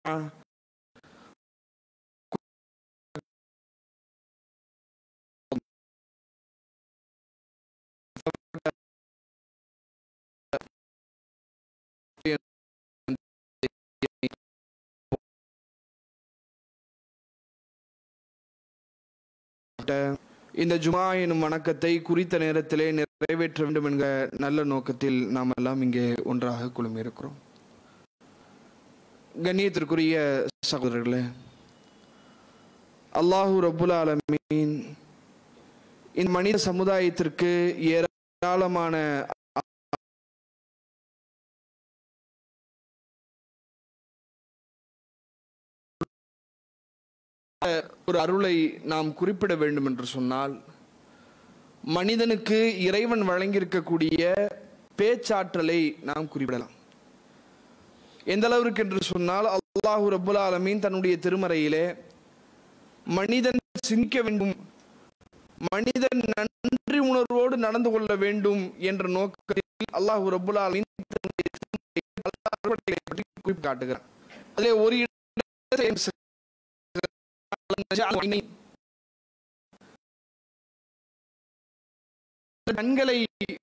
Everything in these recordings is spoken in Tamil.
இந்த ஜுமா எனும் வணக்கத்தை குறித்த நேரத்திலே நிறைவேற்ற வேண்டும் என்கிற நல்ல நோக்கத்தில் நாம் எல்லாம் இங்கே ஒன்றாக குழுமி இருக்கிறோம். கண்ணியத்திற்குரிய சகோதரர்களே, அல்லாஹு ரப்புல் ஆலமீன் இந்த மனித சமுதாயத்திற்கு ஏராளமான ஒரு அருளை நாம் குறிப்பிட வேண்டும் என்று சொன்னால், மனிதனுக்கு இறைவன் வழங்கியிருக்கக்கூடிய பேச்சாற்றலை நாம் குறிப்பிடலாம். எந்த அளவிற்கு என்று சொன்னால், அல்லாஹு ரப்புல் ஆலமீன் தன்னுடைய திருமறையிலே மனிதன் சிந்திக்க வேண்டும், மனிதன் நன்றி உணர்வோடு நடந்து கொள்ள வேண்டும் என்ற நோக்கத்தில் அல்லாஹு ரப்புல் ஆலமீன் குறிப்பிட்டு காட்டுகிறார். அதிலே ஒரு கண்களை,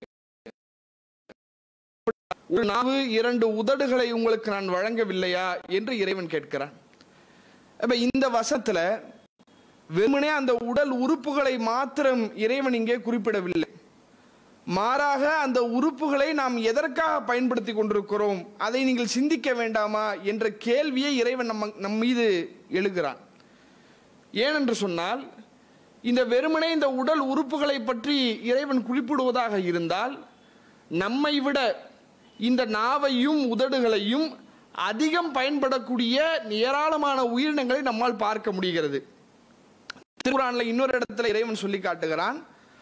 ஒரு நாவு, 2 உதடுகளை உங்களுக்கு நான் வழங்கவில்லையா என்று இறைவன் கேட்கிறான். அப்ப இந்த வசத்துல வெறுமனே அந்த உடல் உறுப்புகளை மாத்திரம் இறைவன் இங்கே குறிப்பிடவில்லை. மாறாக அந்த உறுப்புகளை நாம் எதற்காக பயன்படுத்தி கொண்டிருக்கிறோம், அதை நீங்கள் சிந்திக்க வேண்டாமா என்ற கேள்வியை இறைவன் நம் மீது எழுகிறான். ஏனென்று சொன்னால், இந்த வெறுமனே இந்த உடல் உறுப்புகளை பற்றி இறைவன் குறிப்பிடுவதாக இருந்தால், நம்மை விட இந்த நாவையும் உதடுகளையும் அதிகம் பயன்படக்கூடிய ஏராளமான உயிரினங்களை நம்மால் பார்க்க முடிகிறது. திருக்குர்ஆன்ல இன்னொரு இடத்துல இறைவன் சொல்லி காட்டுகிறான்,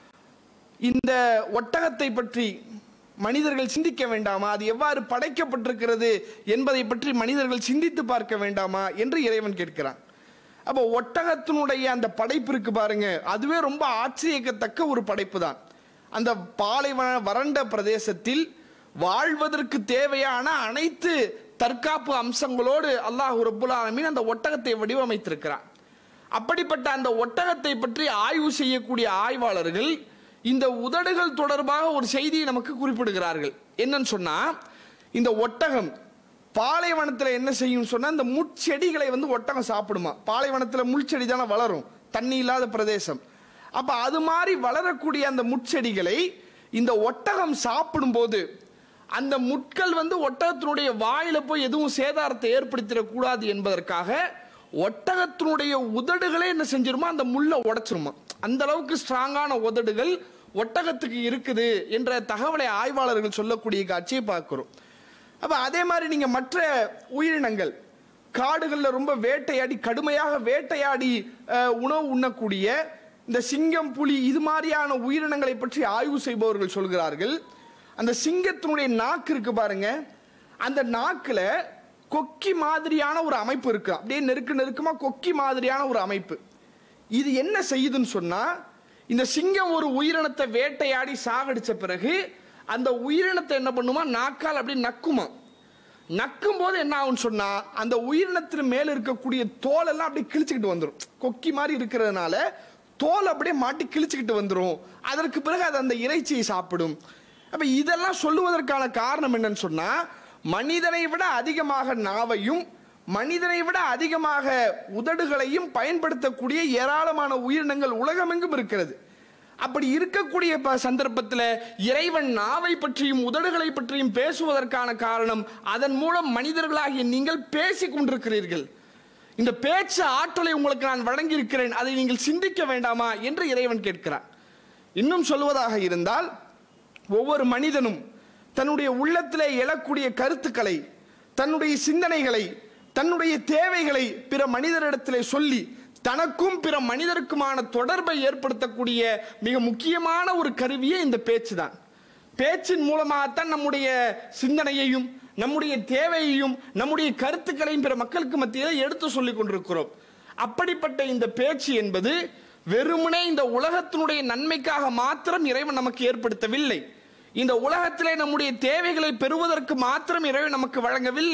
இந்த ஒட்டகத்தை பற்றி மனிதர்கள் சிந்திக்க வேண்டாமா, அது எவ்வாறு படைக்கப்பட்டிருக்கிறது என்பதை பற்றி மனிதர்கள் சிந்தித்து பார்க்க வேண்டாமா என்று இறைவன் கேட்கிறான். அப்போ ஒட்டகத்தினுடைய அந்த படைப்பு இருக்கு பாருங்க, அதுவே ரொம்ப ஆச்சரியக்கத்தக்க ஒரு படைப்பு தான். அந்த பாலைவன வறண்ட பிரதேசத்தில் வாழ்வதற்கு தேவையான அனைத்து தற்காப்பு அம்சங்களோடு அல்லாஹ் ரப்புல் ஆலமீன் அந்த ஒட்டகத்தை வடிவமைத்திருக்கிறான். அப்படிப்பட்ட அந்த ஒட்டகத்தை பற்றி ஆய்வு செய்யக்கூடிய ஆய்வாளர்கள் இந்த உதடுகள் தொடர்பாக ஒரு செய்தியை நமக்கு குறிப்பிடுகிறார்கள். என்னன்னு சொன்னா, இந்த ஒட்டகம் பாலைவனத்தில் என்ன செய்யும் சொன்னா, இந்த முட்செடிகளை ஒட்டகம் சாப்பிடுமா. பாலைவனத்தில் முள்செடி தானே வளரும், தண்ணி இல்லாத பிரதேசம். அப்ப அது மாதிரி வளரக்கூடிய அந்த முட்செடிகளை இந்த ஒட்டகம் சாப்பிடும் போது அந்த முட்கள் ஒட்டகத்தினுடைய வாயில போய் எதுவும் சேதாரத்தை ஏற்படுத்திடக்கூடாது என்பதற்காக ஒட்டகத்தினுடைய உதடுகளே என்ன செஞ்சிருமா, அந்த முள்ளை உடைச்சிருமா. அந்த அளவுக்கு ஸ்ட்ராங்கான உதடுகள் ஒட்டகத்துக்கு இருக்குது என்ற தகவலை ஆய்வாளர்கள் சொல்லக்கூடிய காட்சியை பார்க்கிறோம். அப்ப அதே மாதிரி நீங்க மற்ற உயிரினங்கள், காடுகளில் ரொம்ப வேட்டையாடி, கடுமையாக வேட்டையாடி உணவு உண்ணக்கூடிய இந்த சிங்கம், புலி, இது மாதிரியான உயிரினங்களை பற்றி ஆய்வு செய்பவர்கள் சொல்கிறார்கள், அந்த சிங்கத்தினுடைய நாக்கு இருக்கு பாருங்க, அந்த நாக்குல கொக்கி மாதிரியான ஒரு அமைப்பு இருக்கு. அப்படியே நெருக்கமா கொக்கி மாதிரியான ஒரு அமைப்பு. இது என்ன செய்யுதுன்னு சொன்னா, இந்த சிங்கம் ஒரு உயிரினத்தை வேட்டையாடி சாகடிச்ச பிறகு அந்த உயிரினத்தை என்ன பண்ணுமா, நாக்கால் அப்படி நக்குமா. நக்கும் போது என்ன ஆகும் சொன்னா, அந்த உயிரினத்தின் மேல இருக்கக்கூடிய தோல் எல்லாம் அப்படியே கிழிச்சுக்கிட்டு வந்துடும். கொக்கி மாதிரி இருக்கிறதுனால தோல் அப்படியே மாட்டி கிழிச்சுக்கிட்டு வந்துடும். அதற்கு பிறகு அது அந்த இறைச்சியை சாப்பிடும். அப்ப இதெல்லாம் சொல்லுவதற்கான காரணம் என்னன்னு சொன்னா, மனிதனை விட அதிகமாக நாவையும் மனிதனை விட அதிகமாக உதடுகளையும் பயன்படுத்தக்கூடிய ஏராளமான உயிரினங்கள் உலகமெங்கும் இருக்கிறது. அப்படி இருக்கக்கூடிய சந்தர்ப்பத்தில் இறைவன் நாவை பற்றியும் உதடுகளை பற்றியும் பேசுவதற்கான காரணம், அதன் மூலம் மனிதர்களாகிய நீங்கள் பேசிக் கொண்டிருக்கிறீர்கள். இந்த பேச்சு ஆற்றலை உங்களுக்கு நான் வழங்கி இருக்கிறேன், அதை நீங்கள் சிந்திக்க வேண்டாமா என்று இறைவன் கேட்கிறார். இன்னும் சொல்வதாக இருந்தால், ஒவ்வொரு மனிதனும் தன்னுடைய உள்ளத்திலே எழக்கூடிய கருத்துக்களை, தன்னுடைய சிந்தனைகளை, தன்னுடைய தேவைகளை பிற மனிதரிடத்திலே சொல்லி தனக்கும் பிற மனிதருக்குமான தொடர்பை ஏற்படுத்தக்கூடிய மிக முக்கியமான ஒரு கருவியே இந்த பேச்சு தான். பேச்சின் மூலமாகத்தான் நம்முடைய சிந்தனையையும் நம்முடைய தேவையையும் நம்முடைய கருத்துக்களையும் பிற மக்களுக்கு மத்தியில் எடுத்து சொல்லிக் கொண்டிருக்கிறோம். அப்படிப்பட்ட இந்த பேச்சு என்பது வெறுமனே இந்த உலகத்தினுடைய நன்மைக்காக மாத்திரம் இறைவன் நமக்கு ஏற்படுத்தவில்லை. இந்த உலகத்திலே நம்முடைய தேவைகளை பெறுவதற்கு மாத்திரம் இறைவன் நமக்கு வழங்கவில்லை.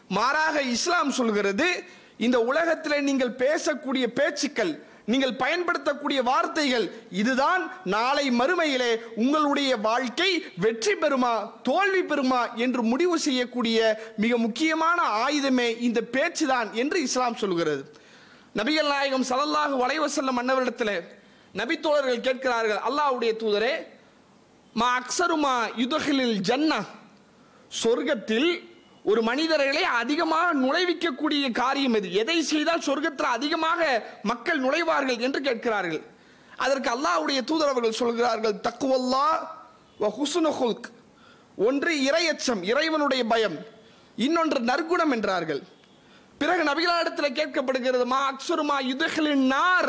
மாறாக இஸ்லாம் சொல்கிறது, இந்த உலகத்திலே நீங்கள் பேசக்கூடிய பேச்சுக்கள், நீங்கள் பயன்படுத்தக்கூடிய வார்த்தைகள், இதுதான் நாளை மறுமையிலே உங்களுடைய வாழ்க்கை வெற்றி பெறுமா தோல்வி பெறுமா என்று முடிவு செய்யக்கூடிய மிக முக்கியமான ஆயுதமே இந்த பேச்சுதான் என்று இஸ்லாம் சொல்கிறது. நபிகள் நாயகம் ஸல்லல்லாஹு அலைஹி வஸல்லம் அன்னவரிடத்தில் நபித்தோழர்கள் கேட்கிறார்கள், அல்லாஹ்வுடைய தூதரே, மா அக்ஸருமா யுதஹிலில் ஜன்னா, சொர்க்கத்தில் ஒரு மனிதர்களை அதிகமாக நுழைவிக்கக்கூடிய காரியம் எது? எதை செய்தால் சொர்க்கத்தில் அதிகமாக மக்கள் நுழைவார்கள் என்று கேட்கிறார்கள். அதற்கு அல்லாஹ்வுடைய தூதர் அவர்கள் சொல்கிறார்கள், தக்வல்லாஹ் வ ஹுஸ்னுல் ஹுல்க். ஒன்று இறையச்சம், இறைவனுடைய பயம், இன்னொன்று நற்குணம் என்றார்கள். பிறகு நபிகளிடத்தில் கேட்கப்படுகிறது, மா அக்ஸருமா யுதஹிலின் நார்,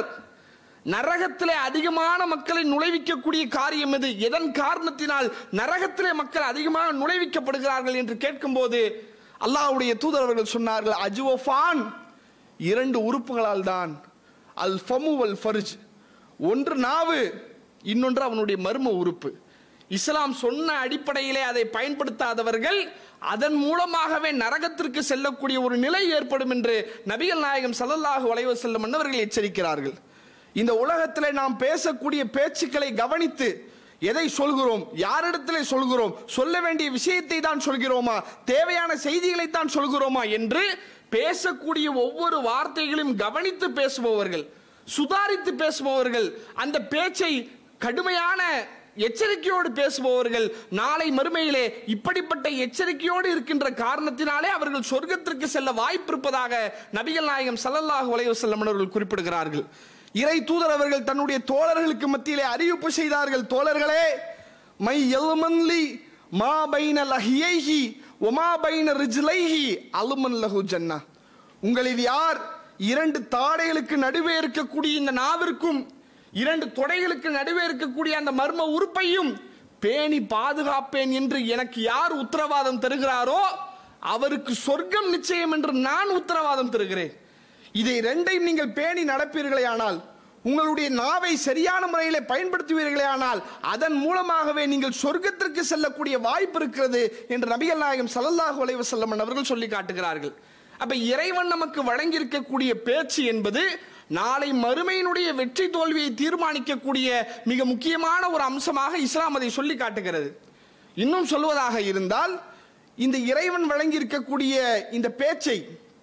நரகத்திலே அதிகமான மக்களை நுழைவிக்கக்கூடிய காரியம் எது? எதன் காரணத்தினால் நரகத்திலே மக்கள் அதிகமாக நுழைவிக்கப்படுகிறார்கள் என்று கேட்கும்போது அல்லாஹ்வுடைய தூதர் அவர்கள் சொன்னார்கள், அஜ்வஃபான், இரண்டு உறுப்புகளால் தான். அல் ஃபமு வல் ஃபர்ஜ், ஒன்று நாவு, இன்னொன்று அவனுடைய மர்ம உறுப்பு. இஸ்லாம் சொன்ன அடிப்படையிலே அதை பயன்படுத்தாதவர்கள் அதன் மூலமாகவே நரகத்திற்கு செல்லக்கூடிய ஒரு நிலை ஏற்படும் என்று நபிகள் நாயகம் ஸல்லல்லாஹு அலைஹி வஸல்லம் அன்னவர்கள் எச்சரிக்கிறார்கள். இந்த உலகத்திலே நாம் பேசக்கூடிய பேச்சுக்களை கவனித்து எதை சொல்கிறோம், யாரிடத்திலே சொல்கிறோம், சொல்ல வேண்டிய விஷயத்தை தான் சொல்கிறோமா, தேவையான செய்திகளை தான் சொல்கிறோமா என்று பேசக்கூடிய ஒவ்வொரு வார்த்தைகளையும் கவனித்து பேசுபவர்கள், சுதாரித்து பேசுபவர்கள், அந்த பேச்சை கடுமையான எச்சரிக்கையோடு பேசுபவர்கள் நாளை மறுமையிலே இப்படிப்பட்ட எச்சரிக்கையோடு இருக்கின்ற காரணத்தினாலே அவர்கள் சொர்க்கத்திற்கு செல்ல வாய்ப்பு இருப்பதாக நபிகள் நாயகம் ஸல்லல்லாஹு அலைஹி வஸல்லம் அவர்கள் குறிப்பிடுகிறார்கள். இறை தூதர் அவர்கள் தன்னுடைய தோழர்களுக்கு மத்தியிலே அறிவிப்பு செய்தார்கள், தோழர்களே, மை யல்மன்லி மா பைன லஹியைஹி வ மா பைன ரிஜ்லைஹி அல்மன் லஹு ஜன்னா. உங்களில் யார் இரண்டு தாடைகளுக்கு நடுவே இருக்கக்கூடிய இந்த நாவிற்கும் இரண்டு தொடைகளுக்கு நடுவே இருக்கக்கூடிய அந்த மர்ம உறுப்பையும் பேணி பாதுகாப்பேன் என்று எனக்கு யார் உத்தரவாதம் தருகிறாரோ அவருக்கு சொர்க்கம் நிச்சயம் என்று நான் உத்தரவாதம் தருகிறேன். இதை ரெண்டையும் நீங்கள் பேணி நடப்பீர்களே ஆனால், உங்களுடைய நாவை சரியான முறையில் பயன்படுத்துவீர்களே ஆனால், அதன் மூலமாகவே நீங்கள் சொர்க்கத்திற்கு செல்லக்கூடிய வாய்ப்பு இருக்கிறது என்று நபிகள் நாயகம் ஸல்லல்லாஹு அலைஹி வஸல்லம் அவர்கள் சொல்லி காட்டுகிறார்கள். அப்ப இறைவன் நமக்கு வழங்கி இருக்கக்கூடிய பேச்சு என்பது நாளை மறுமையினுடைய வெற்றி தோல்வியை தீர்மானிக்கக்கூடிய மிக முக்கியமான ஒரு அம்சமாக இஸ்லாம் அதை சொல்லி காட்டுகிறது. இன்னும் சொல்வதாக இருந்தால், இந்த இறைவன் வழங்கி இருக்கக்கூடிய இந்த பேச்சை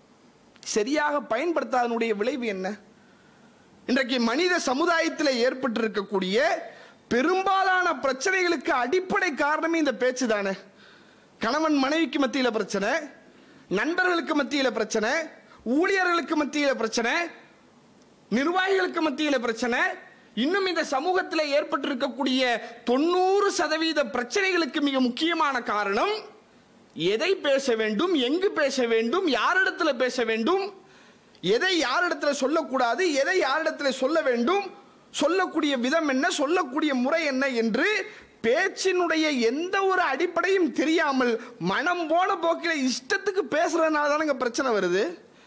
சரியாக பயன்படுத்தாதனுடைய விளைவு என்ன? இன்றைக்கு மனித சமுதாயத்தில் ஏற்பட்டிருக்கக்கூடிய பெரும்பாலான பிரச்சனைகளுக்கு அடிப்படை காரணமே இந்த பேச்சு தானே. கணவன் மனைவிக்கு மத்தியில் பிரச்சனை, நண்பர்களுக்கு மத்தியில் பிரச்சனை, ஊழியர்களுக்கு மத்தியில் பிரச்சனை, நிர்வாகிகளுக்கு மத்தியில் பிரச்சனை, இன்னும் இந்த சமூகத்தில் ஏற்பட்டிருக்கக்கூடிய 90% பிரச்சனைகளுக்கு மிக முக்கியமான காரணம் எதை பேச வேண்டும், எங்கு பேச வேண்டும், யாரிடத்தில் பேச வேண்டும், எதை யாரிடத்தில் சொல்லக்கூடாது, எதை யாரிடத்தில் சொல்ல வேண்டும், சொல்லக்கூடிய விதம் என்ன, சொல்லக்கூடிய முறை என்ன என்று பேச்சினுடைய எந்த ஒரு அடிப்படையும் தெரியாமல் மனம் போன போக்கில் இஷ்டத்துக்கு பேசுறதுனால தானங்க பிரச்சனை வருது.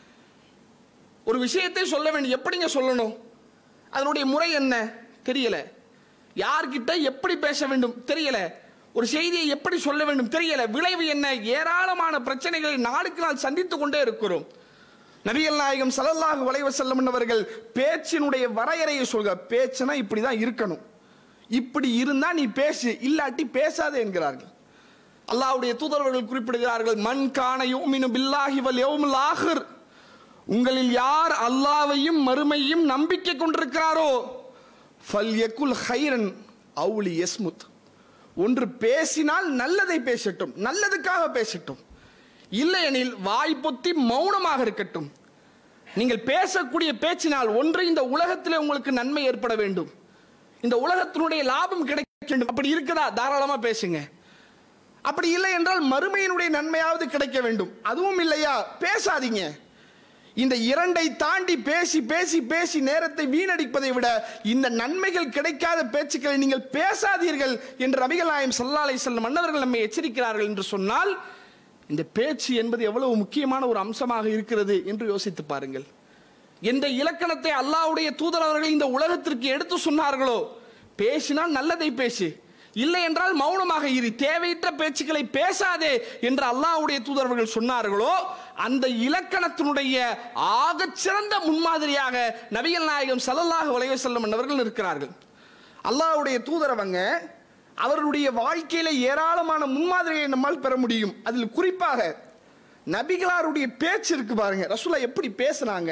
ஒரு விஷயத்தை சொல்ல வேண்டும், எப்படிங்க சொல்லணும், அதனுடைய முறை என்ன தெரியல, யார்கிட்ட எப்படி பேச வேண்டும் தெரியல, ஒரு செய்தியை எப்படி சொல்ல வேண்டும் தெரியல, விளைவு என்ன, ஏராளமான பிரச்சனைகளை நாளுக்கு நாள் சந்தித்துக் கொண்டே இருக்கிறோம். நபிகள் நாயகம் ஸல்லல்லாஹு அலைஹி வஸல்லம் அவர்கள் பேச்சினுடைய வரையறையை சொல்க, பேச்சுனா இப்படிதான் இருக்கணும், இப்படி இருந்தா நீ பேசு, இல்லாட்டி பேசாதே என்கிறார்கள். அல்லாஹ்வுடைய தூதர்கள் குறிப்பிடுகிறார்கள், மன் கான யுமினு பில்லாஹி வல் யௌமில் ஆகிர், உங்களில் யார் அல்லாஹ்வையும் மறுமையும் நம்பிக்கை கொண்டிருக்கிறாரோ ஃபல்யகுல் ஹைரன் அவு லியஸ்முத், ஒன்று பேசினால் நல்லதை பேசட்டும், நல்லதுக்காக பேசட்டும், இல்லையெனில் வாய் பொத்தி மௌனமாக இருக்கட்டும். நீங்கள் பேசக்கூடிய பேச்சினால் ஒன்று இந்த உலகத்திலே உங்களுக்கு நன்மை ஏற்பட வேண்டும், இந்த உலகத்தினுடைய லாபம் கிடைக்க வேண்டும், அப்படி இருக்குதா தாராளமா பேசுங்க. அப்படி இல்லை என்றால் மறுமையினுடைய நன்மையாவது கிடைக்க வேண்டும், அதுவும் இல்லையா பேசாதீங்க. இந்த இரண்டை தாண்டி பேசி பேசி பேசி நேரத்தை வீணடிப்பதை விட இந்த நன்மைகள் கிடைக்காத பேச்சுக்களை நீங்கள் பேசாதீர்கள் என்று நபிகள் நாயகம் ஸல்லல்லாஹு அலைஹி வஸல்லம் அன்னவர்கள் நம்மை எச்சரிக்கிறார்கள் என்று சொன்னால், இந்த பேச்சு என்பது எவ்வளவு முக்கியமான ஒரு அம்சமாக இருக்கிறது என்று யோசித்து பாருங்கள். எந்த இலக்கணத்தை அல்லாஹ்வுடைய தூதர் அவர்கள் இந்த உலகத்திற்கு எடுத்து சொன்னார்களோ, பேசினால் நல்லதை பேசு, இல்லை என்றால் மௌனமாக இரு, தேவையற்ற பேச்சுக்களை பேசாதே என்று அல்லாஹ்வுடைய தூதர் அவர்கள் சொன்னார்களோ, அந்த இலக்கணத்தினுடைய ஆகச்சிறந்த முன்மாதிரியாக நபிகள் நாயகம் ஸல்லல்லாஹு அலைஹி வஸல்லம் அவர்கள் இருக்கிறார்கள். அல்லாஹ்வுடைய தூதரவங்க அவருடைய வாழ்க்கையில ஏராளமான முன்மாதிரியை நம்மால் பெற முடியும். அதில் குறிப்பாக நபிகளாருடைய பேச்சு இருக்கு பாருங்க. ரசூலுல்லாஹ் எப்படி பேசுனாங்க,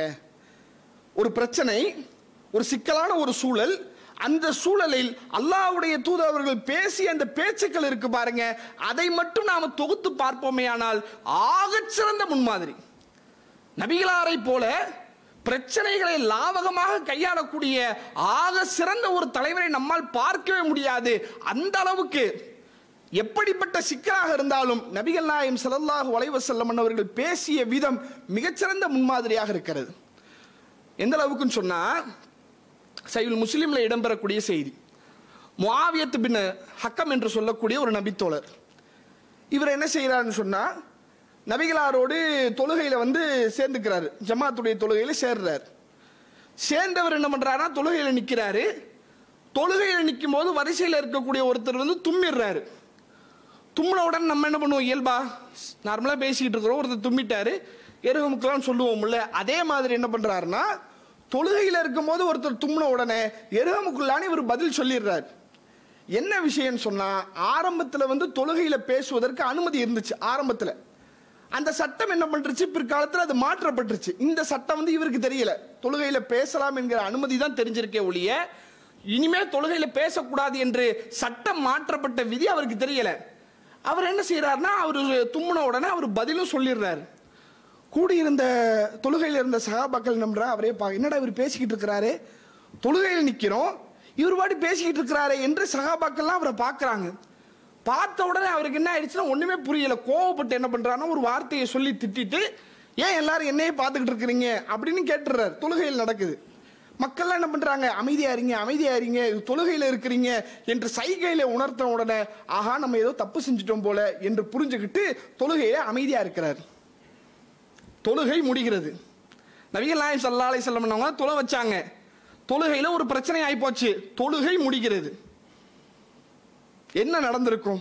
ஒரு பிரச்சனை, ஒரு சிக்கலான ஒரு சூழல், அந்த சூழலில் அல்லாஹ்வுடைய தூதர் அவர்கள் பேசிய அந்த பேச்சுக்கள் இருக்கு பாருங்க, அதை மட்டும் நாம தொகுத்து பார்ப்போமே ஆனால் ஆகச்சிறந்த முன்மாதிரி. நபிகளாரை போல பிரச்சனைகளை லாவகமாக கையாளக்கூடிய ஆக சிறந்த ஒரு தலைவரை நம்மால் பார்க்கவே முடியாது. அந்த அளவுக்கு எப்படிப்பட்ட சிக்கலாக இருந்தாலும் நபிகள் நாயகம் ஸல்லல்லாஹு அலைஹி வஸல்லம் அவர்கள் பேசிய விதம் மிகச்சிறந்த முன்மாதிரியாக இருக்கிறது. எந்த அளவுக்குன்னு சொன்னா, சஹீஹுல் முஸ்லிம்ல இடம்பெறக்கூடிய செய்தி, முஆவியத் பின் ஹக்கம் என்று சொல்லக்கூடிய ஒரு நபித்தோழர், இவர் என்ன செய்யறாருன்னு சொன்னா, நபிகளாரோடு தொழுகையில சேர்ந்துக்கிறாரு, ஜமாத்துடைய தொழுகையில சேர்றாரு. சேர்ந்தவர் என்ன பண்றாருன்னா, தொழுகையில நிக்கிறாரு. தொழுகையில நிற்கும் போது வரிசையில் இருக்கக்கூடிய ஒருத்தர் தும்மிடுறாரு. தும்மினவுடன் நம்ம என்ன பண்ணுவோம், இயல்பா நார்மலா பேசிக்கிட்டு இருக்கிறோம், ஒருத்தர் தும்மிட்டாரு, எருகமுக்கெல்லாம் சொல்லுவோம்ல, அதே மாதிரி என்ன பண்றாருன்னா, தொழுகையில இருக்கும் போது ஒருத்தர் தும்மின உடனே எருகமுக்குள்ளான்னு இவர் பதில் சொல்லிடுறாரு. என்ன விஷயம் சொன்னா, ஆரம்பத்தில் தொழுகையில பேசுவதற்கு அனுமதி இருந்துச்சு. ஆரம்பத்தில் அந்த சட்டம் என்ன பண்றச்சு, பிற்காலத்தில் அது மாற்றப்பட்டுருச்சு. இந்த சட்டம் இவருக்கு தெரியல, தொழுகையில பேசலாம் என்கிற அனுமதி தான் தெரிஞ்சிருக்கே ஒழிய இனிமே தொழுகையில பேசக்கூடாது என்று சட்டம் மாற்றப்பட்ட விதி அவருக்கு தெரியல. அவர் என்ன செய்யறாருன்னா, அவர் தும்முன உடனே அவர் பதிலும் சொல்லிடுறாரு. கூடியிருந்த தொழுகையில் இருந்த சஹாபாக்கள் நம்புறா, அவரே என்னடா இவர் பேசிக்கிட்டு இருக்கிறாரு, தொழுகையில் நிற்கிறோம், இவர் பாடி பேசிக்கிட்டு இருக்கிறாரு என்று சஹாபாக்கள்லாம் அவரை பார்க்குறாங்க. பார்த்த உடனே அவருக்கு என்ன ஆயிடுச்சுன்னா, ஒண்ணுமே புரியல. கோவப்பட்டு என்ன பண்றாருன்னா, ஒரு வார்த்தையை சொல்லி திட்டிட்டு, ஏன் எல்லாரும் என்னையே பார்த்துக்கிட்டு இருக்கிறீங்க அப்படின்னு கேட்டுறாரு. தொழுகையில் நடக்குது. மக்கள்லாம் என்ன பண்றாங்க, அமைதியா இருங்க, அமைதியா இருங்க, தொழுகையில இருக்கிறீங்க என்று சைகையில உணர்த்த உடனே, ஆஹா நம்ம ஏதோ தப்பு செஞ்சிட்டோம் போல என்று புரிஞ்சுக்கிட்டு தொழுகையில அமைதியா இருக்கிறார். தொழுகை முடிகிறது. நபிகள் நாயகம் ஸல்லல்லாஹு அலைஹி வஸல்லம் தொலை வச்சாங்க. தொழுகையில ஒரு பிரச்சனை ஆயிப்போச்சு. தொழுகை முடிகிறது. என்ன நடந்திருக்கும்?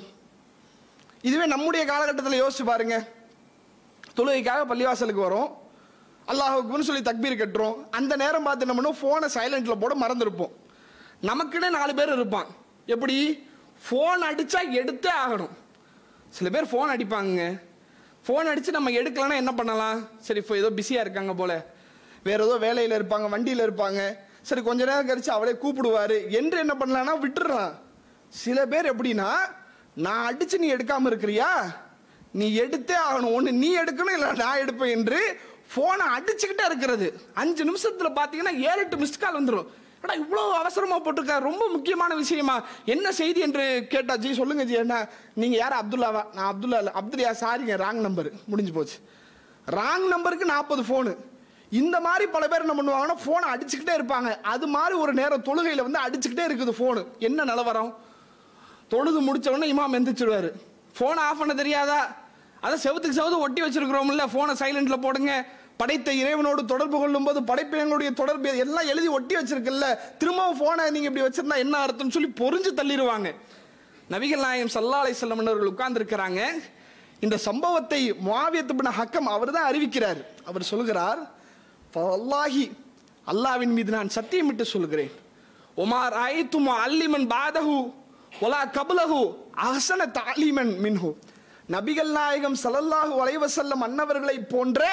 இதுவே நம்முடைய காலகட்டத்தில் யோசிச்சு பாருங்க. தொழுகைக்காக பள்ளிவாசலுக்கு வரோம், அல்லாஹ் அக்பர்னு சொல்லி தக்பீர் கட்டுறோம். அந்த நேரம் பார்த்து என்ன பண்ணுவோம், போனை சைலண்ட்ல போட மறந்துருப்போம். நமக்குன்னே 4 பேர் இருப்பான். எப்படி, போன் அடிச்சா எடுத்தே ஆகணும். சில பேர் போன் அடிப்பாங்க, போன் அடிச்சு நம்ம எடுக்கலன்னா என்ன பண்ணலாம், சரி ஏதோ பிஸியா இருக்காங்க போல, வேற ஏதோ வேலையில இருப்பாங்க, வண்டியில இருப்பாங்க, சரி கொஞ்ச நேரம் கழிச்சு அவளே கூப்பிடுவாரு என்று என்ன பண்ணலாம்னா விட்டுறான். சில பேர் எப்படின்னா, நான் அடிச்சு நீ எடுக்காம இருக்கிறியா, நீ எடுத்தே ஆகணும், ஒண்ணு நீ எடுக்கணும் இல்ல நான் எடுப்பேன் என்று போனை அடிச்சுக்கிட்டே இருக்கிறது. 5 நிமிஷத்துல பாத்தீங்கன்னா 7-8 மிஸ்ட் கால் வந்துடும். இவ்வளவு அவசரமா போட்டிருக்காரு, ரொம்ப முக்கியமான விஷயமா, என்ன செய்தி என்று கேட்டா, ஜி சொல்லுங்க ஜி, என்ன நீங்க யாரு, அப்துல்லாவா? நான் அப்துல்லா இல்ல. அப்துல்லையா, சாரிங்க, ராங் நம்பர், முடிஞ்சு போச்சு. ராங் நம்பருக்கு 40 போனு. இந்த மாதிரி பல பேர் என்ன பண்ணுவாங்கன்னா, போனை அடிச்சுக்கிட்டே இருப்பாங்க. அது மாதிரி ஒரு நேரம் தொழுகையில அடிச்சுக்கிட்டே இருக்குது போனு. என்ன நிலவரம், தொழுது முடிச்ச உடனே இமாம் எந்திரிச்சிடுவாரு. போனை ஆஃப் பண்ண தெரியாதா, அதை செவத்துக்கு செவத்து ஒட்டி வச்சிருக்கிறோம்ல, போனை சைலண்ட்ல போடுங்க, படைத்த இறைவனோடு தொடர்பு கொள்ளும் போது படைப்பினங்களுடைய தொடர்பு எல்லாம் எழுதி ஒட்டி வச்சிருக்குல்ல, திரும்பவும் போனை நீங்க இப்படி வச்சிருந்தா என்ன அர்த்தம்னு சொல்லி பொறிஞ்சு தள்ளிடுவாங்க. நபிகள் நாயகம் ஸல்லல்லாஹு அலைஹி வஸல்லம் அவர்கள் உட்கார்ந்து இருக்கிறாங்க. இந்த சம்பவத்தை முஆவியத் பின் ஹக்கம் அவர் தான் அறிவிக்கிறார். அவர் சொல்கிறார், வல்லாஹி அல்லாஹ்வின் மீது நான் சத்தியமிட்டு சொல்கிறேன், உமார் ஆயித்து முஅல்லிமன் பாதஹு வலா கப்லஹு அஹ்ஸன தஅலீமன் மின்ஹு. நபிகள் நாயகம் ஸல்லல்லாஹு அலைஹி வஸல்லம் அன்னவர்களை போன்ற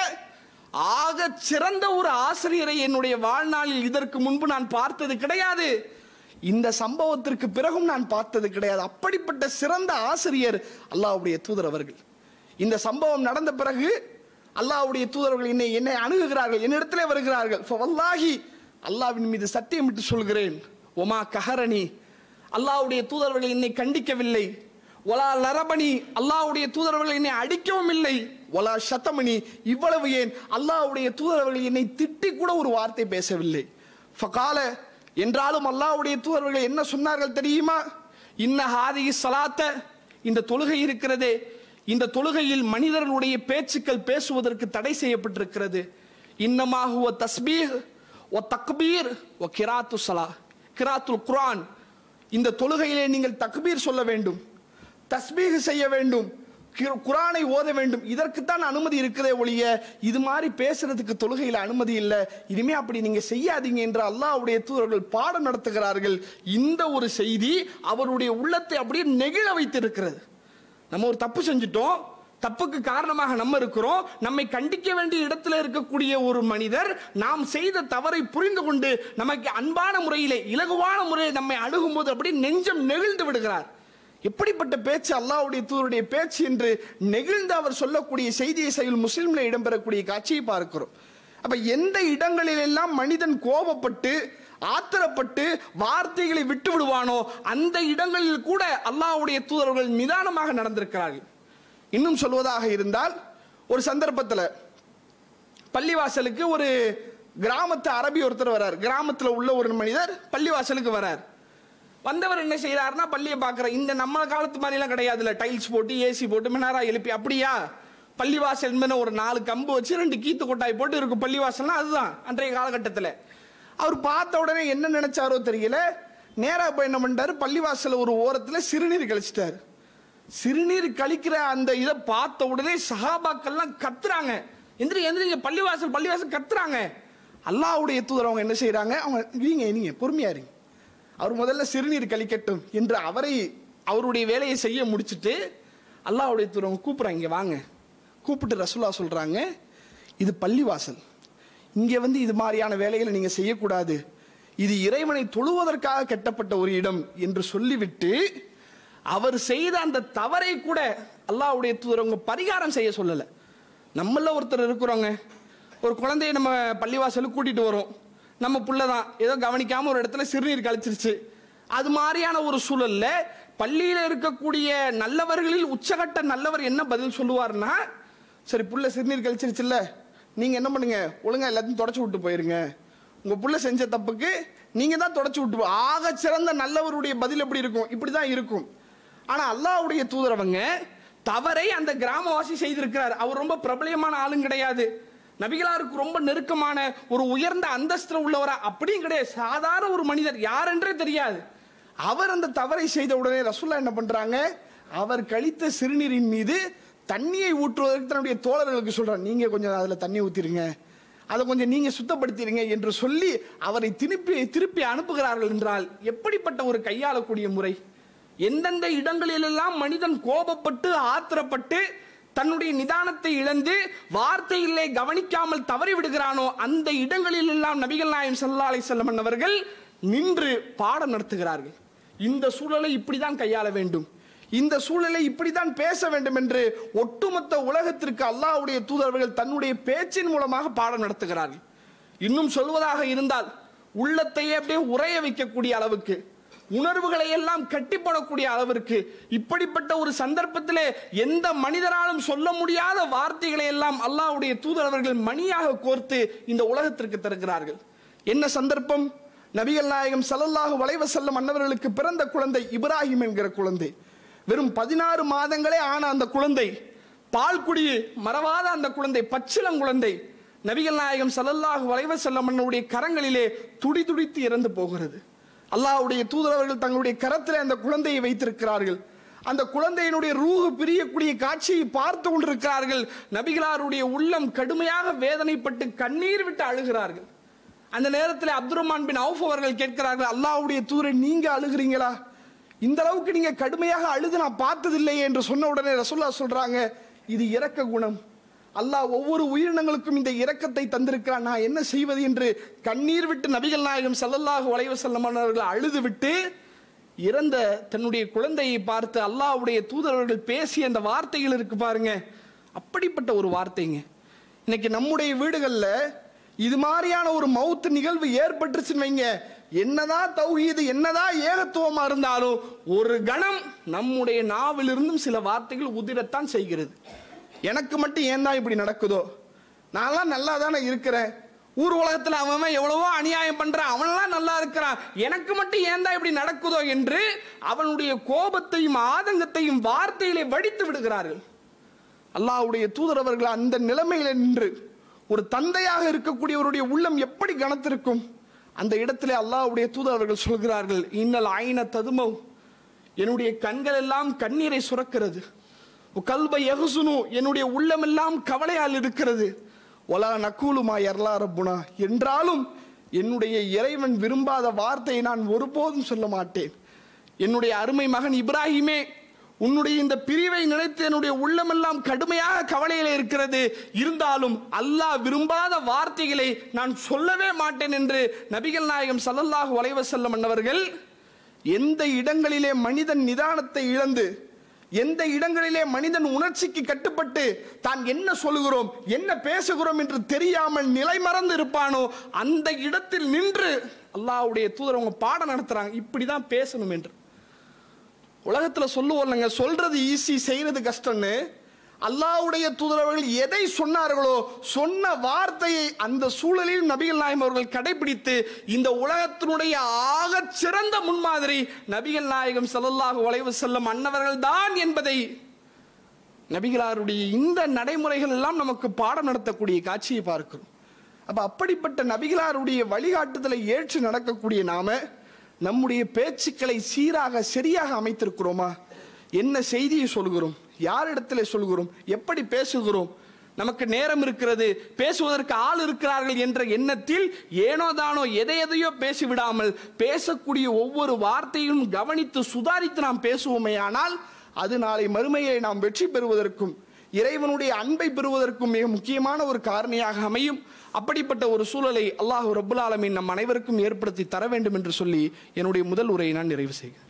ஆக சிறந்த ஒரு ஆசிரியரை என்னுடைய வாழ்நாளில் இதற்கு முன்பு நான் பார்த்தது கிடையாது, இந்த சம்பவத்திற்கு பிறகும் நான் பார்த்தது கிடையாது. அப்படிப்பட்ட சிறந்த ஆசிரியர் அல்லாஹ்வுடைய தூதர் அவர்கள். இந்த சம்பவம் நடந்த பிறகு அல்லாஹ்வுடைய தூதர்கள் என்னை அணுகுகிறார்கள், என்னிடத்திலே வருகிறார்கள். வல்லாஹி அல்லாஹ்வின் மீது சத்தியமிட்டு சொல்கிறேன், ஒமா கஹரனி அல்லாஹ்வுடைய தூதர்கள் என்னை கண்டிக்கவில்லை, ஒலா லரபனி அல்லாஹ்வுடைய தூதர்கள் என்னை அடிக்கவும் இல்லை, ஒலா ஷத்தமணி இவ்வளவு ஏன் அல்லாஹ்வுடைய தூதர்கள் என்னை திட்டி கூட ஒரு வார்த்தை பேசவில்லை. ஃபகால என்றாலும் அல்லாஹ்வுடைய தூதர்கள் என்ன சொன்னார்கள் தெரியுமா, இன்ன ஹாதிஹி ஸலாத்த, இந்த தொழுகை இருக்கிறதே, இந்த தொழுகையில் மனிதர்களுடைய பேச்சுக்கள் பேசுவதற்கு தடை செய்யப்பட்டிருக்கிறது. இன்னமா ஹுவ தஸ்பீஹ் வ தக்பீர் வ கிராத்து ஸலா, கிராத்துல் குர்ஆன். இந்த தொழுகையிலே நீங்கள் தக்பீர் சொல்ல வேண்டும், தஸ்பீஹ் செய்ய வேண்டும், குரானை ஓத வேண்டும், இதற்குத்தான் அனுமதி இருக்கிறதே ஒழிய இது மாதிரி பேசுறதுக்கு தொழுகையில் அனுமதி இல்லை, இனிமே அப்படி நீங்க செய்யாதீங்க என்று அல்லாஹ்வுடைய தூதர்கள் பாடம் நடத்துகிறார்கள். இந்த ஒரு செய்தி அவருடைய உள்ளத்தை அப்படியே நெகிழ வைத்திருக்கிறது. நம்ம ஒரு தப்பு செஞ்சிட்டோம், தப்புக்கு காரணமாக நம்ம இருக்கிறோம், நம்மை கண்டிக்க வேண்டிய இடத்துல இருக்கக்கூடிய ஒரு மனிதர் நாம் செய்த தவறை புரிந்து கொண்டு நமக்கு அன்பான முறையிலே இலகுவான முறையில் நம்மை அணுகும் போது அப்படி நெஞ்சம் நெகிழ்ந்து விடுகிறார். எப்படிப்பட்ட பேச்சு அல்லாஹ்வுடைய தூதருடைய பேச்சு என்று நெகிழ்ந்து அவர் சொல்லக்கூடிய செய்தியை சஹீஹுல் முஸ்லிம்ல இடம்பெறக்கூடிய காட்சியை பார்க்கிறோம். அப்ப எந்த இடங்களில் எல்லாம் மனிதன் கோபப்பட்டு ஆத்திரப்பட்டு வார்த்தைகளை விட்டு விடுவானோ அந்த இடங்களில் கூட அல்லாஹ்வுடைய தூதர்கள் நிதானமாக நடந்திருக்கிறார்கள். இன்னும் சொல்வதாக இருந்தால், ஒரு சந்தர்ப்பத்தில் பள்ளிவாசலுக்கு ஒரு கிராமத்து அரபி ஒருத்தர் வரார். கிராமத்தில் உள்ள ஒரு மனிதர் பள்ளிவாசலுக்கு வரார். வந்தவர் என்ன செய்யறாருன்னா, பள்ளியை பார்க்குற இந்த நம்ம காலத்து மாதிரிலாம் கிடையாதுல்ல, டைல்ஸ் போட்டு ஏசி போட்டு மினாரா எழுப்பி அப்படியா, பள்ளிவாசல் என்பது ஒரு 4 கம்பு வச்சு 2 கீத்து கொட்டாய் போட்டு இருக்கும் பள்ளிவாசல்னா அதுதான் அன்றைய காலகட்டத்தில். அவர் பார்த்த உடனே என்ன நினைச்சாரோ தெரியல, நேராக போய் என்ன பண்ணிட்டாரு, பள்ளிவாசல் ஒரு ஓரத்தில் சிறுநீர் கழிச்சிட்டாரு. சிறுநீர் கழிக்கிற அந்த இதை பார்த்த உடனே சஹாபாக்கள்லாம் கத்துறாங்க, எந்திரி எந்திரிங்க, பள்ளிவாசல் பள்ளிவாசல் கத்துறாங்க. அல்லாஹ்வுடைய தூதர் அவங்க என்ன செய்யறாங்க, அவங்க நீங்க பொறுமையா இருங்க, அவர் முதல்ல சிறுநீர் கழிக்கட்டும் என்று அவருடைய வேலையை செய்ய முடிச்சுட்டு அல்லாஹ்வுடைய தூதர் அவங்க கூப்பிடுறாங்க, இங்க வாங்க. கூப்பிட்டு ரசூலுல்லாஹ் சொல்றாங்க, இது பள்ளிவாசல், இங்க வந்து இது மாதிரியான வேலைகளை நீங்க செய்யக்கூடாது, இது இறைவனை தொழுவதற்காக கட்டப்பட்ட ஒரு இடம் என்று சொல்லிவிட்டு அவர் செய்த அந்த தவறை கூட அல்லாஹ்வுடைய தூதர் அவங்க பரிகாரம் செய்ய சொல்லல. நம்மள ஒருத்தர் இருக்கிறோங்க, ஒரு குழந்தையை நம்ம பள்ளிவாசலுக்கு கூட்டிட்டு வரோம், நம்ம புள்ள தான் ஏதோ கவனிக்காம ஒரு இடத்துல சிறுநீர் கழிச்சிருச்சு. அது மாதிரியான ஒரு சூழல்ல பள்ளியில இருக்கக்கூடிய நல்லவர்களில் உச்சகட்ட நல்லவர் என்ன பதில் சொல்லுவார்னா, சரி புள்ள சிறுநீர் கழிச்சிருச்சுல்ல, நீங்க என்ன பண்ணுங்க, ஒழுங்கா எல்லாத்தையும் தொடச்சு விட்டு போயிருங்க, உங்க புள்ள செஞ்ச தப்புக்கு நீங்க தான் தொடச்சு விட்டு. ஆக சிறந்த நல்லவருடைய பதில் எப்படி இருக்கும், இப்படிதான் இருக்கும். ஆனா அல்லாஹ்வுடைய தூதர் அவங்க தவறை அந்த கிராமவாசி செய்திருக்கிறார். அவர் ரொம்ப பிரபலியமான ஆளும் கிடையாது, நபிகளாருக்கு ரொம்ப நெருக்கமான ஒரு உயர்ந்த அந்தஸ்தில் உள்ளவரா அப்படியும் கிடையாது, சாதாரண ஒரு மனிதர், யார் என்றே தெரியாது. அவர் அந்த தவறை செய்த உடனே ரசூலுல்லாஹ் என்ன பண்றாங்க, அவர் கழித்த சிறுநீரின் மீது தண்ணியை ஊற்றுவதற்கு தன்னுடைய தோழர்களுக்கு சொல்றாங்க, நீங்க கொஞ்சம் அதுல தண்ணி ஊத்திருங்க, அதை கொஞ்சம் நீங்க சுத்தப்படுத்திடுங்க என்று சொல்லி அவரை திருப்பி அனுப்புகிறார்கள். என்றால் எப்படிப்பட்ட ஒரு கையாளக்கூடிய முறை! எந்தெந்த இடங்களிலெல்லாம் மனிதன் கோபப்பட்டு ஆத்திரப்பட்டு தன்னுடைய நிதானத்தை இழந்து வார்த்தையிலே கவனிக்காமல் தவறி விடுகிறானோ அந்த இடங்களில் எல்லாம் நபிகள் நாயகம் ஸல்லல்லாஹு அலைஹி வஸல்லம் அவர்கள் நின்று பாடம் நடத்துகிறார்கள். இந்த சூழலை இப்படிதான் கையாள வேண்டும், இந்த சூழலை இப்படித்தான் பேச வேண்டும் என்று ஒட்டுமொத்த உலகத்திற்கு அல்லாஹ்வுடைய தூதர்கள் தன்னுடைய பேச்சின் மூலமாக பாடம் நடத்துகிறார்கள். இன்னும் சொல்வதாக இருந்தால், உள்ளத்தையே அப்படியே உறைய வைக்கக்கூடிய அளவுக்கு, உணர்வுகளை எல்லாம் கட்டி போடக்கூடிய அளவிற்கு இப்படிப்பட்ட ஒரு சந்தர்ப்பத்திலே எந்த மனிதராலும் சொல்ல முடியாத வார்த்தைகளை எல்லாம் அல்லாஹ்வுடைய தூதர்கள் மணியாக கோர்த்து இந்த உலகத்திற்கு தருகிறார்கள். என்ன சந்தர்ப்பம்! நபிகள் நாயகம் ஸல்லல்லாஹு அலைஹி வஸல்லம் அன்னவர்களுக்கு பிறந்த குழந்தை இப்ராஹிம் என்கிற குழந்தை, வெறும் 16 மாதங்களே ஆன அந்த குழந்தை, பால் குடி மறவாத அந்த குழந்தை, பச்சிளங்குழந்தை நபிகள் நாயகம் ஸல்லல்லாஹு அலைஹி வஸல்லம் அன்னவருடைய கரங்களிலே துடி துடித்து இறந்து போகிறது. அல்லாஹ்வுடைய தூதரவர்கள் தங்களுடைய கரத்திலே அந்த குழந்தையை வைத்திருக்கிறார்கள். அந்த குழந்தையினுடைய ரூஹ் பிரியக்கூடிய காட்சியை பார்த்து கொண்டிருக்கிறார்கள். நபிகளாருடைய உள்ளம் கடுமையாக வேதனைப்பட்டு கண்ணீர் விட்டு அழுகிறார்கள். அந்த நேரத்தில் அப்துர்ரஹ்மான் பின் அவுஃப் அவர்கள் கேட்கிறார்கள், அல்லாஹ்வுடைய தூதரை நீங்க அழுகிறீங்களா? இந்த அளவுக்கு நீங்க கடுமையாக அழுது நான் பார்த்ததில்லையே என்று சொன்ன உடனே ரசூலுல்லாஹ் சொல்றாங்க, இது இரக்க குணம், அல்லாஹ் ஒவ்வொரு உயிரினங்களுக்கும் இந்த இரக்கத்தை தந்திருக்கிறான், நான் என்ன செய்வது என்று கண்ணீர் விட்டு நபிகள் நாயகம் ஸல்லல்லாஹு அலைஹி வஸல்லம் அவர்கள் அழுது விட்டு இறந்த தன்னுடைய குழந்தையை பார்த்து அல்லாஹ்வுடைய தூதர்கள் பேசிய அந்த வார்த்தைகள் இருக்கு பாருங்க, அப்படிப்பட்ட ஒரு வார்த்தைங்க. இன்னைக்கு நம்முடைய வீடுகளில் இது மாதிரியான ஒரு மவுத் நிகழ்வு ஏற்பட்டுச்சுன்னு வைங்க, என்னதான் தௌஹீது என்னதான் ஏகத்துவமா இருந்தாலும் ஒரு கணம் நம்முடைய நாவிலிருந்தும் சில வார்த்தைகள் உதிரத்தான் செய்கிறது. எனக்கு மட்டும் ஏன் தான் இப்படி நடக்குதோ, நான்லாம் நல்லா தானே இருக்கிறேன், ஊர் உலகத்தில் அவன் எவ்வளவோ அநியாயம் பண்றான், அவனெல்லாம் நல்லா இருக்கிறான், எனக்கு மட்டும் ஏன் தான் இப்படி நடக்குதோ என்று அவனுடைய கோபத்தையும் ஆதங்கத்தையும் வார்த்தையிலே வடித்து விடுகிறார்கள். அல்லாஹ்வுடைய தூதரவர்கள் அந்த நிலைமையில நின்று ஒரு தந்தையாக இருக்கக்கூடியவருடைய உள்ளம் எப்படி கனத்திருக்கும்? அந்த இடத்திலே அல்லாஹ்வுடைய தூதரவர்கள் சொல்கிறார்கள், இன்னல் ஐன ததுமவ், என்னுடைய கண்கள் எல்லாம் கண்ணீரை சுரக்கிறது, கல்பை யஹ்சுனு, என்னுடைய உள்ளமெல்லாம் கவலையால் இருக்கிறது. ஒலா நக்கூலுமா யர்லா ரப்புனா, என்றாலும் என்னுடைய இறைவன் விரும்பாத வார்த்தையை நான் ஒருபோதும் சொல்ல மாட்டேன். என்னுடைய அருமை மகன் இப்ராஹிமே, உன்னுடைய இந்த பிரிவை நினைத்து என்னுடைய உள்ளமெல்லாம் கடுமையாக கவலையில் இருக்கிறது. இருந்தாலும் அல்லாஹ் விரும்பாத வார்த்தைகளை நான் சொல்லவே மாட்டேன் என்று நபிகள் நாயகம் ஸல்லல்லாஹு அலைஹி வஸல்லம் அன்னவர்கள் எந்த இடங்களிலே மனிதன் நிதானத்தை இழந்து, எந்த இடங்களிலே மனிதன் உணர்ச்சிக்கு கட்டுப்பட்டு தான் என்ன சொல்லுகிறோம் என்ன பேசுகிறோம் என்று தெரியாமல் நிலை மறந்து இருப்பானோ அந்த இடத்தில் நின்று அல்லாஹ்வுடைய தூதர் அவங்க பாடம் நடத்துறாங்க, இப்படிதான் பேசணும் என்று. உலகத்துல சொல்லுவோம், சொல்றது ஈஸி செய்யறது கஷ்டம்னு. அல்லாஹ்வுடைய தூதரவர்கள் எதை சொன்னார்களோ சொன்ன வார்த்தையை அந்த சூழலில் நபிகள் நாயகம் அவர்கள் கடைபிடித்து இந்த உலகத்தினுடைய ஆக சிறந்த முன்மாதிரி நபிகள் நாயகம் ஸல்லல்லாஹு அலைஹி வஸல்லம் அன்னவர்கள் தான் என்பதை நபிகளாருடைய இந்த நடைமுறைகள் எல்லாம் நமக்கு பாடம் நடத்தக்கூடிய காட்சியை பார்க்கிறோம். அப்ப அப்படிப்பட்ட நபிகளாருடைய வழிகாட்டுதலை ஏற்று நடக்கக்கூடிய நாம நம்முடைய பேச்சுக்களை சீராக சரியாக அமைத்திருக்கிறோமா? என்ன செய்தியை சொல்கிறோம், யாரிடத்தில் சொல்கிறோம், எப்படி பேசுகிறோம், நமக்கு நேரம் இருக்கிறது, பேசுவதற்கு ஆள் இருக்கிறார்கள் என்ற எண்ணத்தில் ஏனோ தானோ எதையோ பேசிவிடாமல் பேசக்கூடிய ஒவ்வொரு வார்த்தையும் கவனித்து சுதாரித்து நாம் பேசுவோமே ஆனால் அது நாளை மறுமையை நாம் வெற்றி பெறுவதற்கும் இறைவனுடைய அன்பை பெறுவதற்கும் மிக முக்கியமான ஒரு காரணியாக அமையும். அப்படிப்பட்ட ஒரு சூழலை அல்லாஹ் ரப்புல் ஆலமீன் நம் அனைவருக்கும் ஏற்படுத்தி தர வேண்டும் என்று சொல்லி என்னுடைய முதல் உரையை நான் நிறைவு செய்கிறேன்.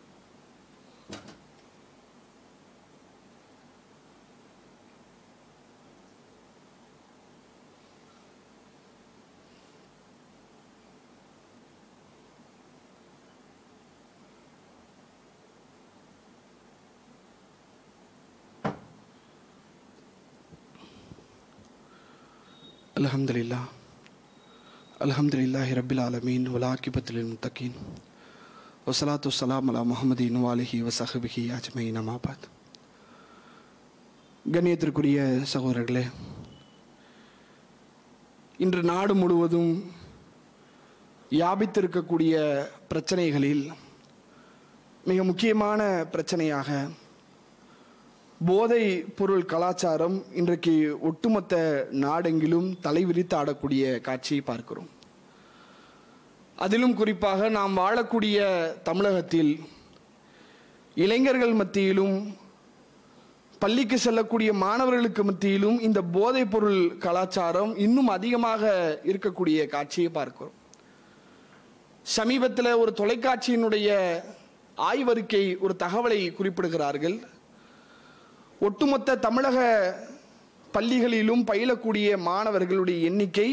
அல்ஹம்துலில்லாஹ் அல்ஹம்துலில்லாஹி ரப்பில் ஆலமீன் வல் ஆகிபத்துல் முத்தகீன் வஸ்ஸலாத்து வஸ்ஸலாமு அலா முஹம்மதின் வ ஆலிஹி வ ஸஹ்பிஹி அஜ்மஈன். அம்மா பாத். கண்ணியத்திற்குரிய சகோதரர்களே, இன்று நாடு முழுவதும் வியாபித்திருக்கக்கூடிய பிரச்சனைகளில் மிக முக்கியமான பிரச்சனையாக போதை பொருள் கலாச்சாரம் இன்றைக்கு ஒட்டுமொத்த நாடெங்கிலும் தலைவிரித்து ஆடக்கூடிய காட்சியை பார்க்கிறோம். அதிலும் குறிப்பாக நாம் வாழக்கூடிய தமிழகத்தில் இளைஞர்கள் மத்தியிலும் பள்ளிக்கு செல்லக்கூடிய மாணவர்களுக்கு மத்தியிலும் இந்த போதை பொருள் கலாச்சாரம் இன்னும் அதிகமாக இருக்கக்கூடிய காட்சியை பார்க்கிறோம். சமீபத்தில் ஒரு தொலைக்காட்சியினுடைய ஆய்வறிக்கை ஒரு தகவலை குறிப்பிடுகிறார்கள். ஒட்டுமொத்த தமிழக பள்ளிகளிலும் பயிலக்கூடிய மாணவர்களுடைய எண்ணிக்கை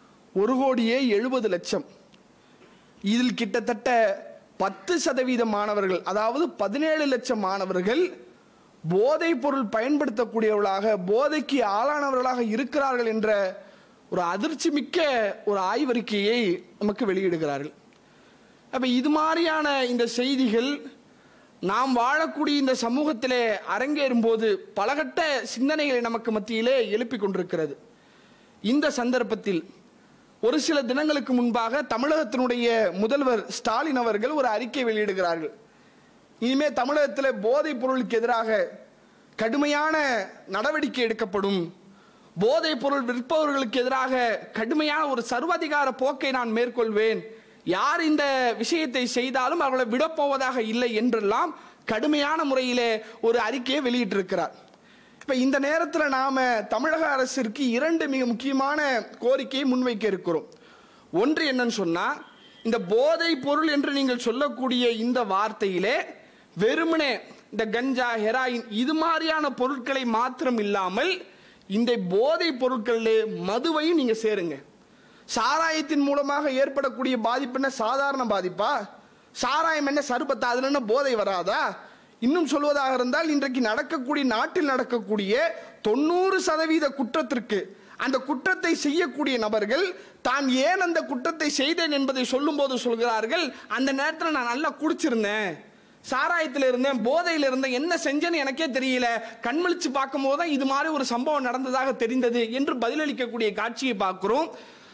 1,70,00,000. இதில் கிட்டத்தட்ட 10% மாணவர்கள், அதாவது 17 லட்சம் மாணவர்கள் போதை பொருள் பயன்படுத்தக்கூடியவர்களாக, போதைக்கு ஆளானவர்களாக இருக்கிறார்கள் என்ற ஒரு அதிர்ச்சி மிக்க ஒரு ஆய்வறிக்கையை நமக்கு வெளியிடுகிறார்கள். அப்ப இது மாதிரியான இந்த செய்திகள் நாம் வாழக்கூடிய இந்த சமூகத்திலே அரங்கேறும் போது பலகட்ட சிந்தனைகளை நமக்கு மத்தியிலே எழுப்பிக் கொண்டிருக்கிறது. இந்த சந்தர்ப்பத்தில் ஒரு சில தினங்களுக்கு முன்பாக தமிழகத்தினுடைய முதல்வர் ஸ்டாலின் அவர்கள் ஒரு அறிக்கை வெளியிடுகிறார்கள். இனிமே தமிழகத்தில் போதைப் பொருளுக்கு எதிராக கடுமையான நடவடிக்கை எடுக்கப்படும், போதைப் பொருள் விற்பவர்களுக்கு எதிராக கடுமையான ஒரு சர்வாதிகார போக்கை நான் மேற்கொள்வேன், யார் இந்த விஷயத்தை செய்தாலும் அவர்களை விடப்போவதாக இல்லை என்றெல்லாம் கடுமையான முறையிலே ஒரு அறிக்கையை வெளியிட்டிருக்கிறார். இப்ப இந்த நேரத்தில் நாம தமிழக அரசிற்கு 2 மிக முக்கியமான கோரிக்கையை முன்வைக்க இருக்கிறோம். ஒன்று என்னன்னு சொன்னா, இந்த போதை பொருள் என்று நீங்கள் சொல்லக்கூடிய இந்த வார்த்தையிலே வெறுமனே இந்த கஞ்சா, ஹெராயின் இது மாதிரியான பொருட்களை மாத்திரம் இல்லாமல் இந்த போதை பொருட்களிலே மதுவையும் நீங்க சேருங்க. சாராயத்தின் மூலமாக ஏற்படக்கூடிய பாதிப்பு என்ன சாதாரண பாதிப்பா? சாராயம் என்ன சர்பத்தா? அதுல என்ன போதை வராதா? இன்னும் சொல்வதாக இருந்தால் இன்றைக்கு நடக்கக்கூடிய நாட்டில் நடக்கக்கூடிய 90% குற்றத்திற்கு அந்த குற்றத்தை செய்யக்கூடிய நபர்கள் தான் ஏன் அந்த குற்றத்தை செய்தேன் என்பதை சொல்லும் போது சொல்கிறார்கள், அந்த நேரத்தில் நான் நல்லா குடிச்சிருந்தேன், சாராயத்தில் இருந்தேன், போதையில் இருந்தேன், என்ன செஞ்சேன்னு எனக்கே தெரியல, கண்மலிச்சு பார்க்கும் போது தான் இது மாதிரி ஒரு சம்பவம் நடந்ததாக தெரிந்தது என்று பதிலளிக்கக்கூடிய காட்சியை பார்க்கிறோம்.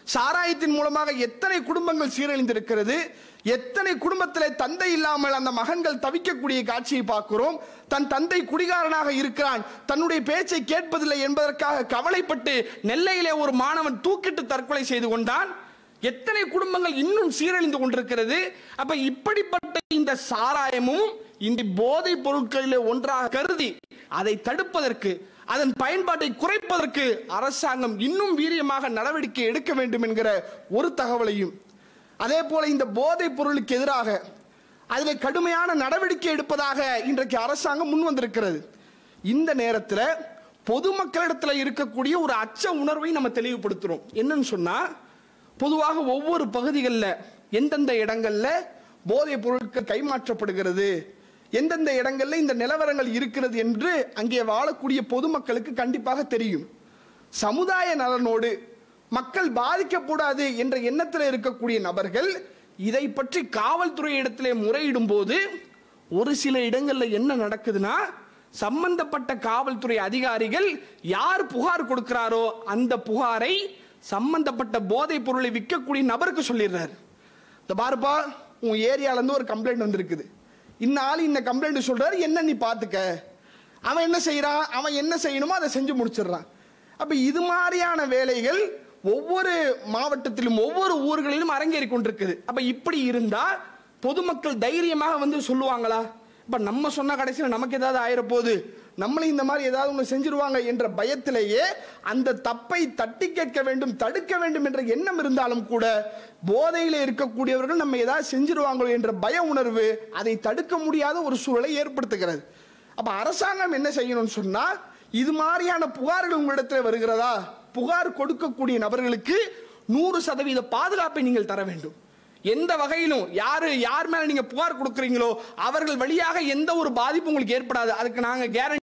சாராயத்தின் மூலமாக எத்தனை குடும்பங்கள் சீரழிந்திருக்கிறது. எத்தனை குடும்பத்திலே தந்தை இல்லாமல் அந்த மகன்கள் தவிக்கக்கூடிய காட்சியை பார்க்கிறோம். தன் தந்தை குடிகாரனாக இருக்கிறான், தன்னுடைய பேச்சை கேட்பதில்லை என்பதற்காக கவலைப்பட்டு நெல்லையிலே ஒரு மாணவன் தூக்கிட்டு தற்கொலை செய்து கொண்டான். எத்தனை குடும்பங்கள் இன்னும் சீரழிந்து கொண்டிருக்கிறது. அப்ப இப்படிப்பட்ட இந்த சாராயமும் இந்த போதைப் பொருட்களிலே ஒன்றாக கருதி அதை தடுப்பதற்கு, அதன் பயன்பாட்டை குறைப்பதற்கு அரசாங்கம் இன்னும் வீரியமாக நடவடிக்கை எடுக்க வேண்டும் என்கிற ஒரு தகவலையும், அதே போல இந்த போதைப் பொருளுக்கு எதிராக அதில் கடுமையான நடவடிக்கை எடுப்பதாக இன்றைக்கு அரசாங்கம் முன் வந்திருக்கிறது. இந்த நேரத்தில் பொதுமக்களிடத்தில் இருக்கக்கூடிய ஒரு அச்ச உணர்வை நம்ம தெளிவுபடுத்துறோம். என்னன்னு சொன்னா, பொதுவாக ஒவ்வொரு பகுதிகளில் எந்தெந்த இடங்கள்ல போதைப் பொருட்கள் கைமாற்றப்படுகிறது, எந்தெந்த இடங்கள்ல இந்த நிலவரங்கள் இருக்கிறது என்று அங்கே வாழக்கூடிய பொதுமக்களுக்கு கண்டிப்பாக தெரியும். சமுதாய நலனோடு மக்கள் பாதிக்கப்படாது என்ற எண்ணத்தில் இருக்கக்கூடிய நபர்கள் இதை பற்றி காவல்துறை இடத்திலே முறையிடும் போது ஒரு சில இடங்கள்ல என்ன நடக்குதுன்னா, சம்பந்தப்பட்ட காவல்துறை அதிகாரிகள் யார் புகார் கொடுக்கிறாரோ அந்த புகாரை சம்பந்தப்பட்ட போதைப் பொருளை விற்கக்கூடிய நபருக்கு சொல்லிடுறாரு. இந்த பாருப்பா, உன் ஏரியால இருந்து ஒரு கம்ப்ளைண்ட் வந்திருக்குது, இந்த ஆள் இந்த கம்ப்ளைண்ட் சொல்றாரு, என்ன நீ பாத்துக்க. அவன் என்ன செய்யறான், அவன் என்ன செய்யணுமோ அதை செஞ்சு முடிச்சிடறான். அப்ப இது மாதிரியான வேலைகள் ஒவ்வொரு மாவட்டத்திலும் ஒவ்வொரு ஊர்களிலும் அரங்கேறி கொண்டிருக்குது. அப்ப இப்படி இருந்தா பொதுமக்கள் தைரியமாக வந்து சொல்லுவாங்களா? இப்ப நம்ம சொன்ன கடைசியில் நமக்கு ஏதாவது ஆயிரப்போகுது, நம்மளே இந்த மாதிரி ஏதாவது ஒன்று செஞ்சிருவாங்க என்ற பயத்திலேயே அந்த தப்பை தட்டி கேட்க வேண்டும், தடுக்க வேண்டும் என்ற எண்ணம் இருந்தாலும் கூட போதையில் இருக்கக்கூடியவர்கள் நம்ம ஏதாவது செஞ்சிருவாங்களோ என்ற பய உணர்வு அதை தடுக்க முடியாத ஒரு சூழலை ஏற்படுத்துகிறது. அப்ப அரசாங்கம் என்ன செய்யணும்னு சொன்னா, இது மாதிரியான புகார்கள் உங்களிடத்தில் வருகிறதா, புகார் கொடுக்கக்கூடிய நபர்களுக்கு 100% பாதுகாப்பை நீங்கள் தர வேண்டும். எந்த வகையிலும் யார் மேல நீங்க புகார் கொடுக்குறீங்களோ அவர்கள் வழியாக எந்த ஒரு பாதிப்பு உங்களுக்கு ஏற்படாது, அதுக்கு நாங்க கேரண்டி